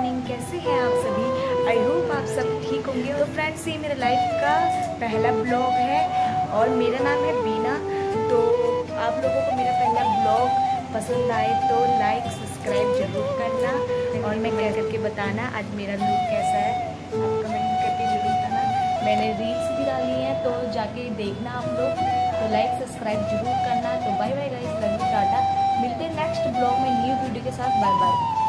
Morning, कैसे हैं आप सभी। आई होप आप सब ठीक होंगे। तो फ्रेंड्स, ये मेरे लाइफ का पहला ब्लॉग है और मेरा नाम है बीना। तो आप लोगों को मेरा पहला ब्लॉग पसंद आए तो लाइक सब्सक्राइब जरूर करना और मैं कह करके बताना आज मेरा लुक कैसा है, आप कमेंट करके जरूर करना। मैंने रील्स भी डाली हैं तो जाके देखना आप लोग, तो लाइक सब्सक्राइब जरूर करना। तो bye bye guys, love you, tata. मिलते हैं नेक्स्ट ब्लॉग में न्यू वीडियो के साथ। Bye bye.